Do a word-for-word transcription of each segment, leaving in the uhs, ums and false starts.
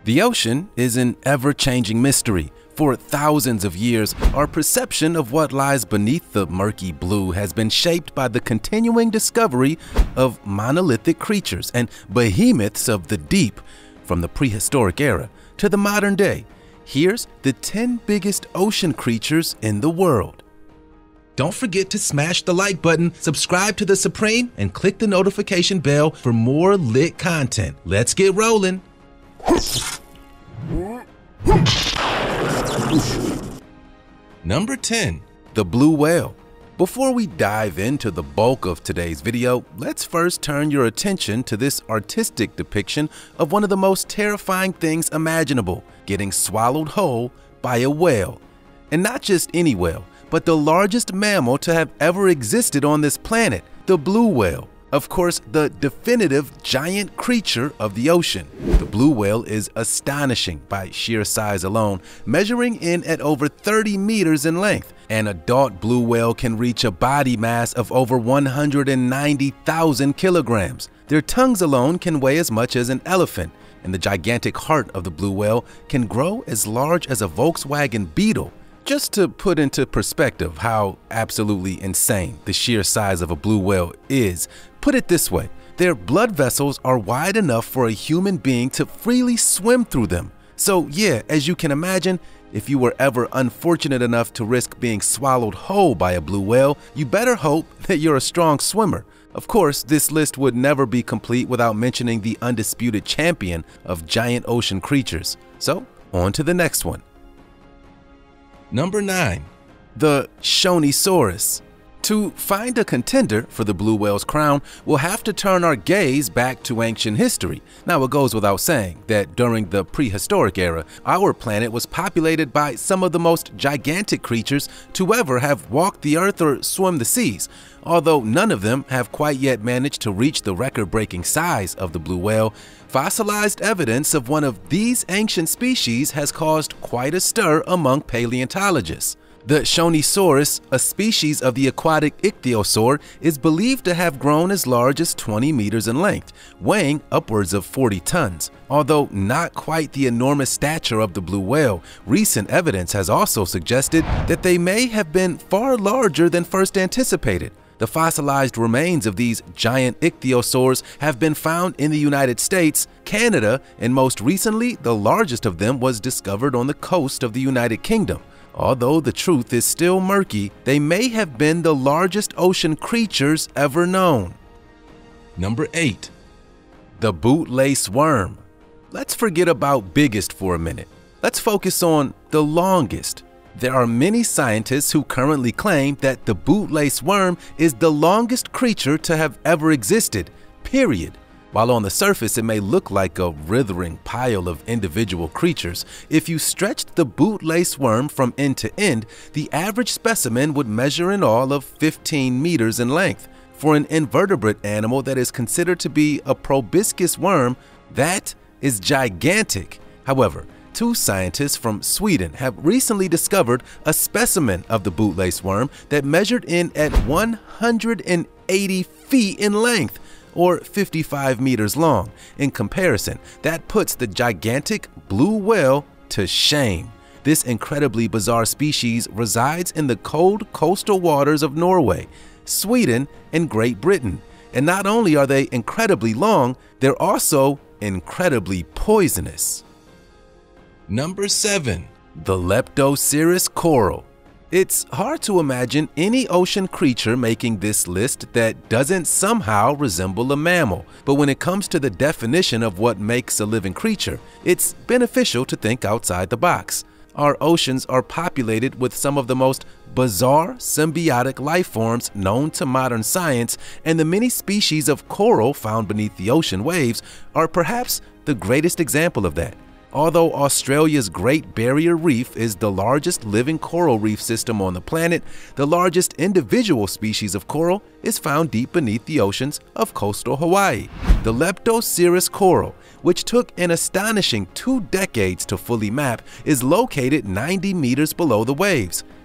The ocean is an ever-changing mystery. For thousands of years, our perception of what lies beneath the murky blue has been shaped by the continuing discovery of monolithic creatures and behemoths of the deep, from the prehistoric era to the modern day. Here's the ten biggest ocean creatures in the world. Don't forget to smash the like button, subscribe to The Supreme, and click the notification bell for more lit content. Let's get rolling. Number ten. The blue whale. Before we dive into the bulk of today's video, let's first turn your attention to this artistic depiction of one of the most terrifying things imaginable, getting swallowed whole by a whale. And not just any whale, but the largest mammal to have ever existed on this planet, the blue whale. Of course, the definitive giant creature of the ocean. The blue whale is astonishing by sheer size alone, measuring in at over thirty meters in length. An adult blue whale can reach a body mass of over one hundred ninety thousand kilograms. Their tongues alone can weigh as much as an elephant, and the gigantic heart of the blue whale can grow as large as a Volkswagen Beetle. Just to put into perspective how absolutely insane the sheer size of a blue whale is, put it this way: their blood vessels are wide enough for a human being to freely swim through them. So yeah, as you can imagine, if you were ever unfortunate enough to risk being swallowed whole by a blue whale, you better hope that you're a strong swimmer. Of course, this list would never be complete without mentioning the undisputed champion of giant ocean creatures. So, on to the next one. Number nine. The Shonisaurus. To find a contender for the blue whale's crown, we'll have to turn our gaze back to ancient history. Now, it goes without saying that during the prehistoric era, our planet was populated by some of the most gigantic creatures to ever have walked the earth or swum the seas, although none of them have quite yet managed to reach the record-breaking size of the blue whale. Fossilized evidence of one of these ancient species has caused quite a stir among paleontologists. The Shonisaurus, a species of the aquatic ichthyosaur, is believed to have grown as large as twenty meters in length, weighing upwards of forty tons. Although not quite the enormous stature of the blue whale, recent evidence has also suggested that they may have been far larger than first anticipated. The fossilized remains of these giant ichthyosaurs have been found in the United States, Canada, and most recently, the largest of them was discovered on the coast of the United Kingdom. Although the truth is still murky, they may have been the largest ocean creatures ever known. Number eight. The bootlace worm. Let's forget about biggest for a minute. Let's focus on the longest. There are many scientists who currently claim that the bootlace worm is the longest creature to have ever existed, period. While on the surface it may look like a writhing pile of individual creatures, if you stretched the bootlace worm from end to end, the average specimen would measure in all of fifteen meters in length. For an invertebrate animal that is considered to be a proboscis worm, that is gigantic. However, two scientists from Sweden have recently discovered a specimen of the bootlace worm that measured in at one hundred eighty feet in length, or fifty-five meters long. In comparison, that puts the gigantic blue whale to shame. This incredibly bizarre species resides in the cold coastal waters of Norway, Sweden, and Great Britain. And not only are they incredibly long, they're also incredibly poisonous. Number seven. The Leptocerus coral. It's hard to imagine any ocean creature making this list that doesn't somehow resemble a mammal. But when it comes to the definition of what makes a living creature, it's beneficial to think outside the box. Our oceans are populated with some of the most bizarre symbiotic life forms known to modern science, and the many species of coral found beneath the ocean waves are perhaps the greatest example of that. Although Australia's Great Barrier Reef is the largest living coral reef system on the planet, the largest individual species of coral is found deep beneath the oceans of coastal Hawaii. The Leptocerus coral, which took an astonishing two decades to fully map, is located ninety meters below the waves.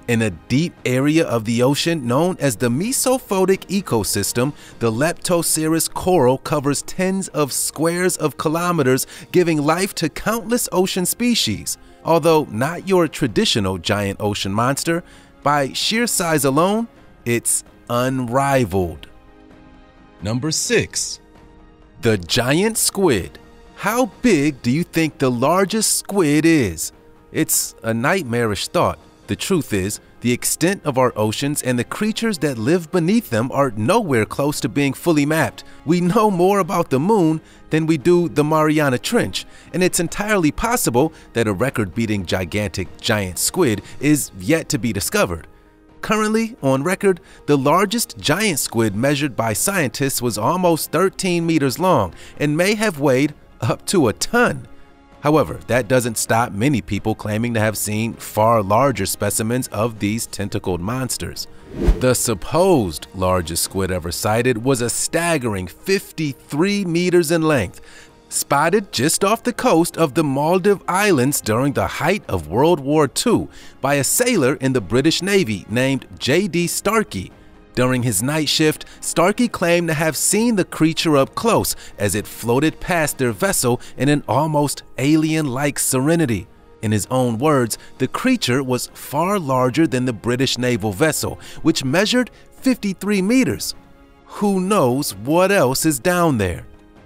In a deep area of the ocean known as the mesophotic ecosystem, the Leptocerus coral covers tens of squares of kilometers, giving life to countless ocean species. Although not your traditional giant ocean monster, by sheer size alone, it's unrivaled. Number six. The giant squid. How big do you think the largest squid is? It's a nightmarish thought. The truth is, the extent of our oceans and the creatures that live beneath them are nowhere close to being fully mapped. We know more about the moon than we do the Mariana Trench, and it's entirely possible that a record-beating gigantic giant squid is yet to be discovered. Currently, on record, the largest giant squid measured by scientists was almost thirteen meters long and may have weighed up to a ton. However, that doesn't stop many people claiming to have seen far larger specimens of these tentacled monsters. The supposed largest squid ever sighted was a staggering fifty-three meters in length, spotted just off the coast of the Maldive Islands during the height of World War Two by a sailor in the British Navy named J D Starkey. During his night shift, Starkey claimed to have seen the creature up close as it floated past their vessel in an almost alien-like serenity. In his own words, the creature was far larger than the British naval vessel, which measured fifty-three meters. Who knows what else is down there?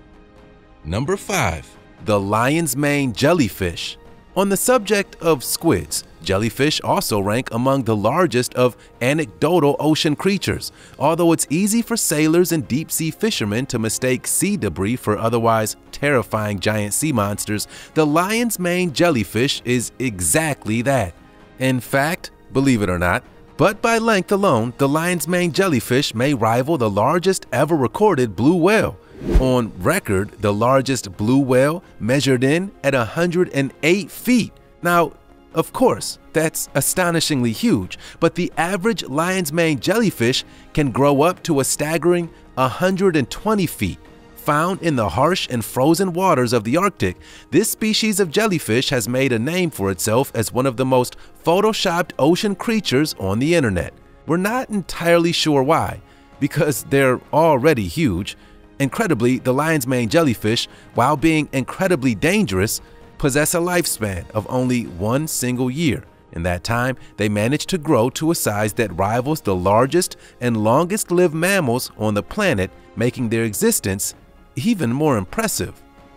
Number five. The lion's mane jellyfish. On the subject of squids, jellyfish also rank among the largest of anecdotal ocean creatures. Although it's easy for sailors and deep-sea fishermen to mistake sea debris for otherwise terrifying giant sea monsters, the lion's mane jellyfish is exactly that. In fact, believe it or not, but by length alone, the lion's mane jellyfish may rival the largest ever recorded blue whale. On record, the largest blue whale measured in at one hundred eight feet. Now, of course, that's astonishingly huge, but the average lion's mane jellyfish can grow up to a staggering one hundred twenty feet. Found in the harsh and frozen waters of the Arctic, this species of jellyfish has made a name for itself as one of the most photoshopped ocean creatures on the internet. We're not entirely sure why, because they're already huge. Incredibly, the lion's mane jellyfish, while being incredibly dangerous, possess a lifespan of only one single year. In that time, they manage to grow to a size that rivals the largest and longest-lived mammals on the planet, making their existence even more impressive.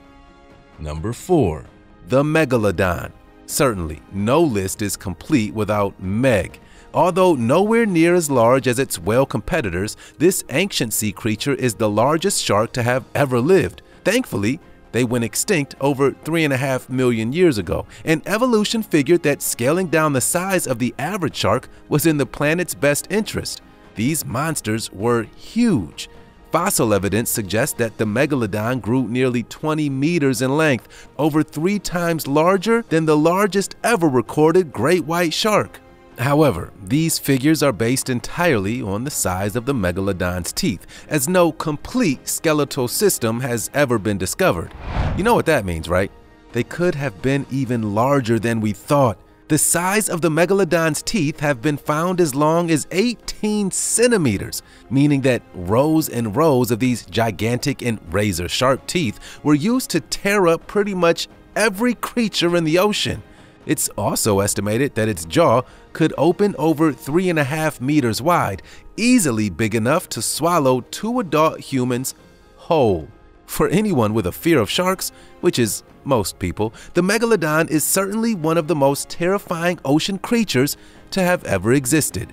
Number four. The Megalodon. Certainly, no list is complete without Meg. Although nowhere near as large as its whale competitors, this ancient sea creature is the largest shark to have ever lived. Thankfully, they went extinct over three and a half million years ago, and evolution figured that scaling down the size of the average shark was in the planet's best interest. These monsters were huge. Fossil evidence suggests that the Megalodon grew nearly twenty meters in length, over three times larger than the largest ever recorded great white shark. However, these figures are based entirely on the size of the Megalodon's teeth, as no complete skeletal system has ever been discovered. You know what that means, right? They could have been even larger than we thought. The size of the Megalodon's teeth have been found as long as eighteen centimeters, meaning that rows and rows of these gigantic and razor-sharp teeth were used to tear up pretty much every creature in the ocean. It's also estimated that its jaw could open over three and a half meters wide, easily big enough to swallow two adult humans whole. For anyone with a fear of sharks, which is most people, the Megalodon is certainly one of the most terrifying ocean creatures to have ever existed.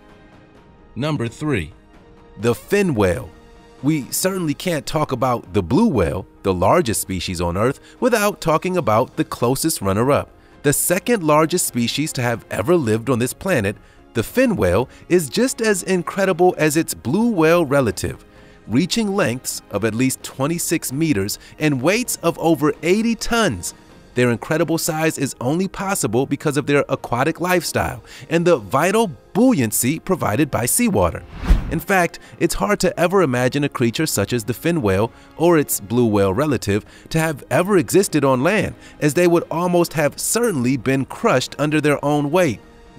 Number three. The fin whale. We certainly can't talk about the blue whale, the largest species on Earth, without talking about the closest runner-up. The second largest species to have ever lived on this planet, the fin whale is just as incredible as its blue whale relative, reaching lengths of at least twenty-six meters and weights of over eighty tons. Their incredible size is only possible because of their aquatic lifestyle and the vital buoyancy provided by seawater. In fact, it's hard to ever imagine a creature such as the fin whale or its blue whale relative to have ever existed on land, as they would almost have certainly been crushed under their own weight.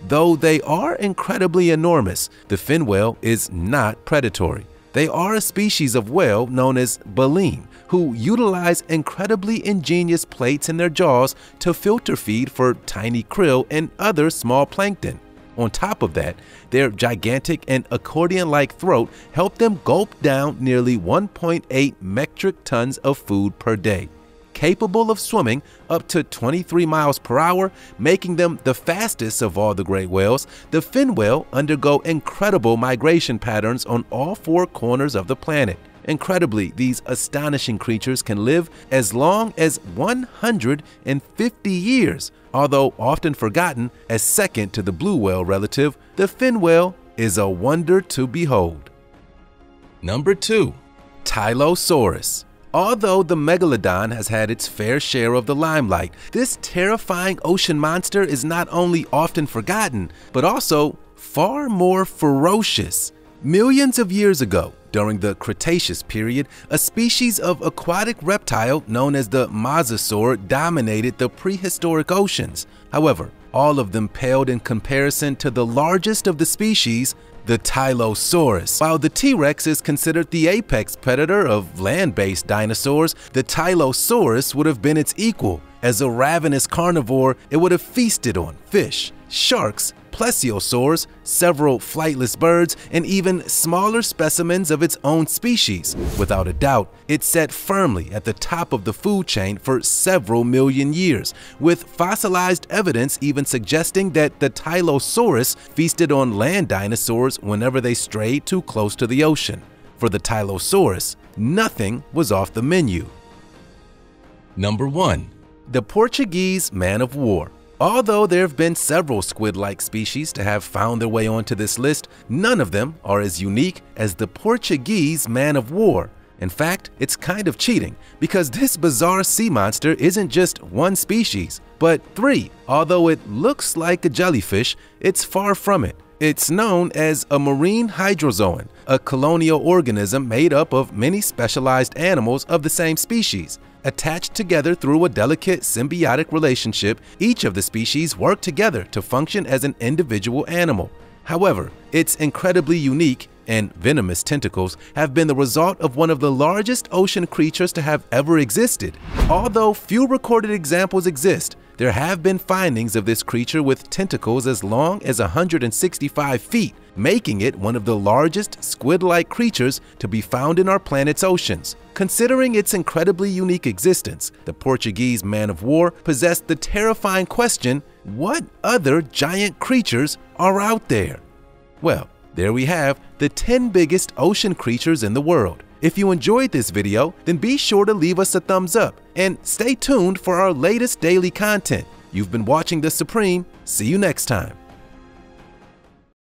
Though they are incredibly enormous, the fin whale is not predatory. They are a species of whale known as baleen, who utilize incredibly ingenious plates in their jaws to filter feed for tiny krill and other small plankton. On top of that, their gigantic and accordion-like throat help them gulp down nearly one point eight metric tons of food per day. Capable of swimming up to twenty-three miles per hour, making them the fastest of all the great whales, the fin whale undergo incredible migration patterns on all four corners of the planet. Incredibly, these astonishing creatures can live as long as one hundred fifty years. Although often forgotten as second to the blue whale relative, the fin whale is a wonder to behold. Number two. Tylosaurus. Although the megalodon has had its fair share of the limelight, this terrifying ocean monster is not only often forgotten, but also far more ferocious. Millions of years ago, during the Cretaceous period, a species of aquatic reptile known as the mosasaur dominated the prehistoric oceans. However, all of them paled in comparison to the largest of the species, the Tylosaurus. While the T-Rex is considered the apex predator of land-based dinosaurs, the Tylosaurus would have been its equal. As a ravenous carnivore, it would have feasted on fish, sharks, plesiosaurs, several flightless birds, and even smaller specimens of its own species. Without a doubt, it sat firmly at the top of the food chain for several million years, with fossilized evidence even suggesting that the Tylosaurus feasted on land dinosaurs whenever they strayed too close to the ocean. For the Tylosaurus, nothing was off the menu. Number one. The Portuguese man-of-war. Although there have been several squid-like species to have found their way onto this list, none of them are as unique as the Portuguese man-of-war. In fact, it's kind of cheating, because this bizarre sea monster isn't just one species, but three. Although it looks like a jellyfish, it's far from it. It's known as a marine hydrozoan, a colonial organism made up of many specialized animals of the same species. Attached together through a delicate symbiotic relationship, each of the species work together to function as an individual animal. However, its incredibly unique and venomous tentacles have been the result of one of the largest ocean creatures to have ever existed. Although few recorded examples exist, there have been findings of this creature with tentacles as long as one hundred sixty-five feet, making it one of the largest squid-like creatures to be found in our planet's oceans. Considering its incredibly unique existence, the Portuguese man-of-war possessed the terrifying question, what other giant creatures are out there? Well, there we have the ten biggest ocean creatures in the world. If you enjoyed this video, then be sure to leave us a thumbs up and stay tuned for our latest daily content. You've been watching The Supreme. See you next time.